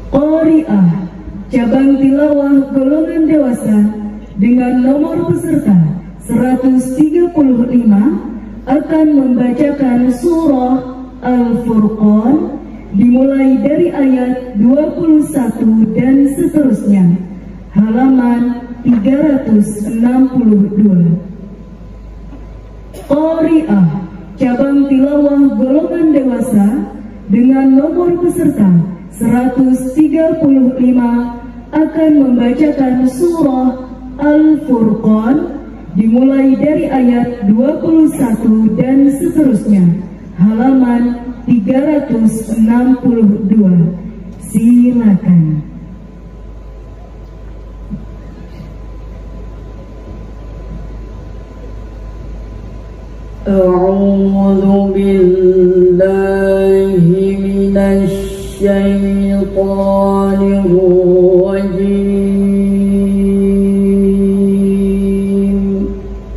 Qari'ah cabang tilawah golongan dewasa dengan nomor peserta 135 akan membacakan surah Al-Furqan dimulai dari ayat 21 dan seterusnya, halaman 362. Qari'ah cabang tilawah golongan dewasa dengan nomor peserta 135 akan membacakan surah Al-Furqan dimulai dari ayat 21 dan seterusnya, halaman 362. Silakan. A'udzu billahi minasy syaitonir rajim.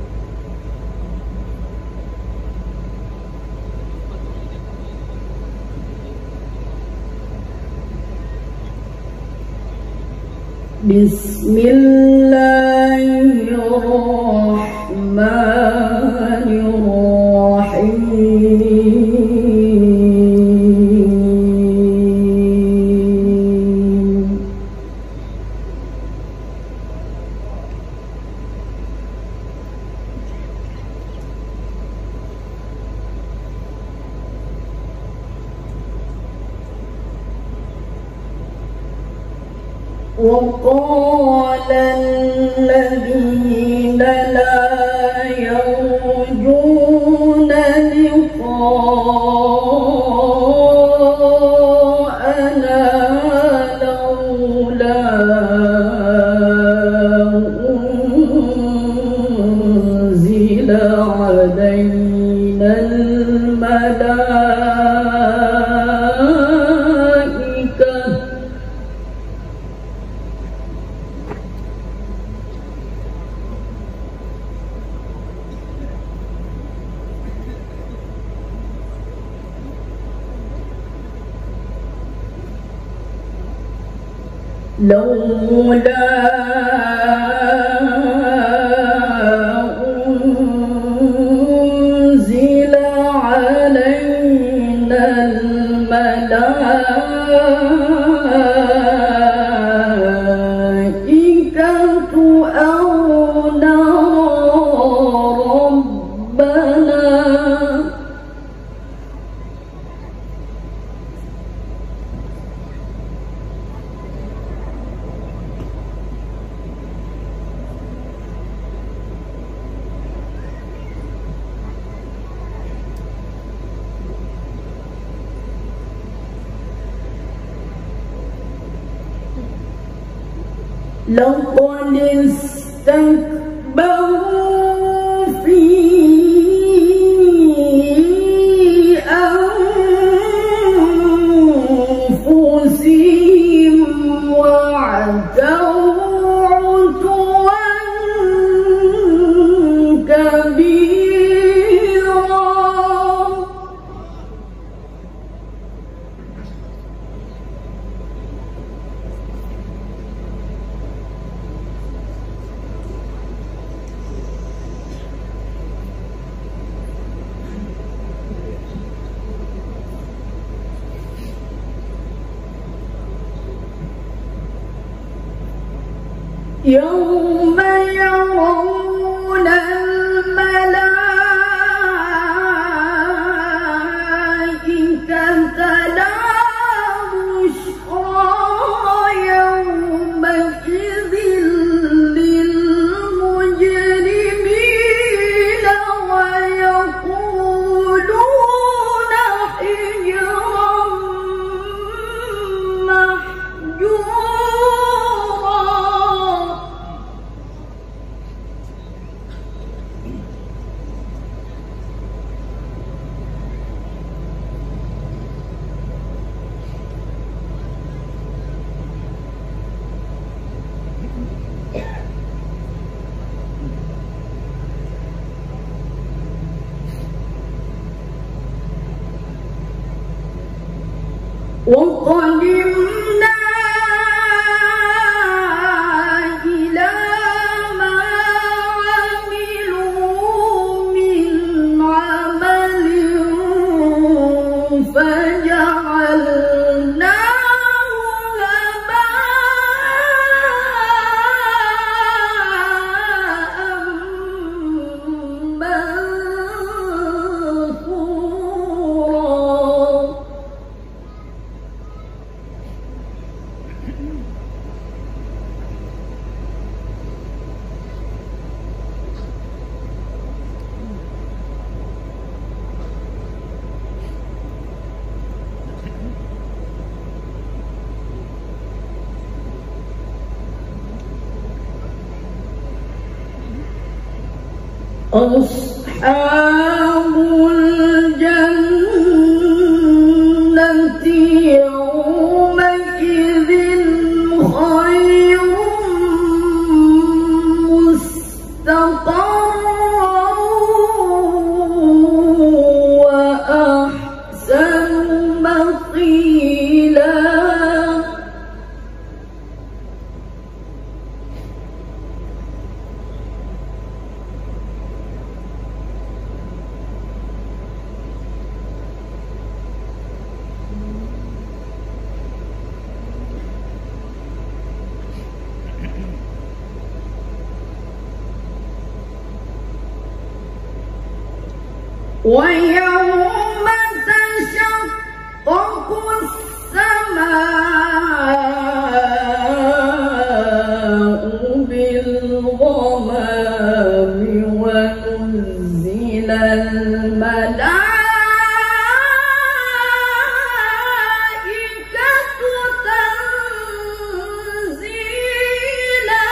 Bismillahirrahmanirrahim. وقال الذين لا يرجون لقاءنا لولا أنزل علينا الملائكة لولا أنزل علينا الملائكة أو نرى ربنا لقد استكبروا في أنفسهم وعتوا عتوا كبيرا يوم يرون الملائكة لا بشرى يومئذ للمجرمين ويقولون حجرا محجورا. وقدمنا أصحاب الجنة يومئذ خير مستقرا وأحسن مقيلا. ويوم تشقق السماء بالغمام ونزل الملائكة تنزيلا.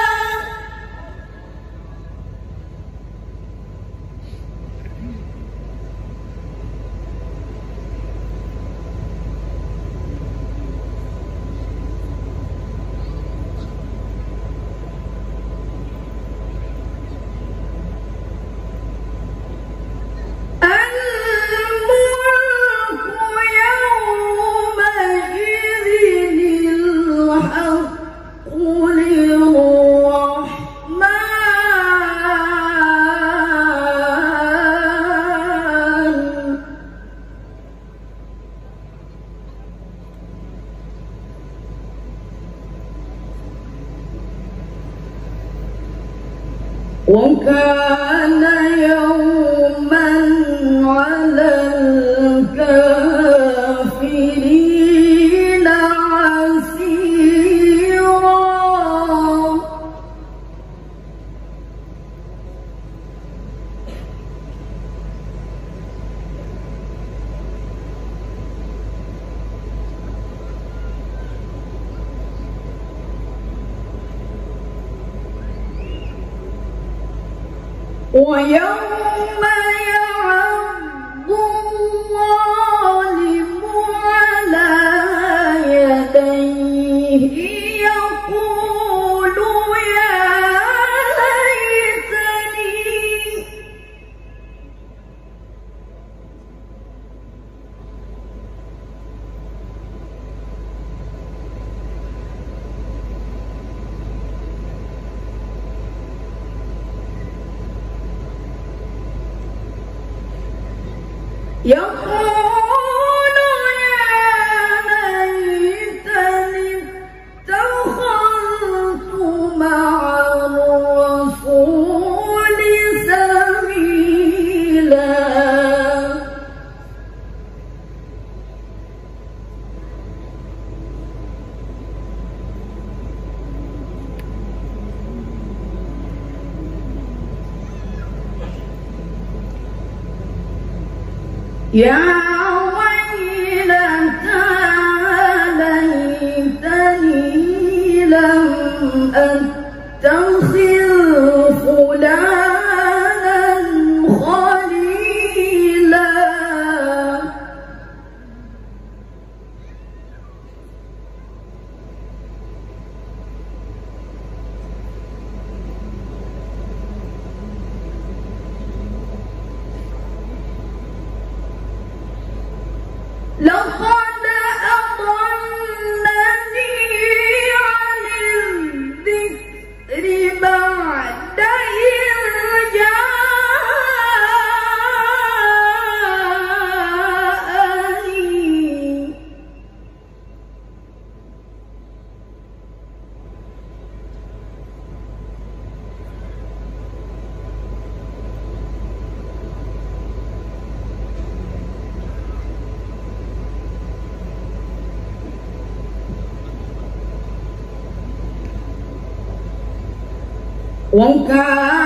وكان يوما على الكافرين عسيرا. ويوم يعض الظالم على يديه يقول يا ليتني يقول يا ليتني اتخذت مع الرسول سبيلا. يا ويلتى ليتني لم أتخذ فلانا خليلا. لقد أضلني عن الذكر بعد إذ جاءني. وكان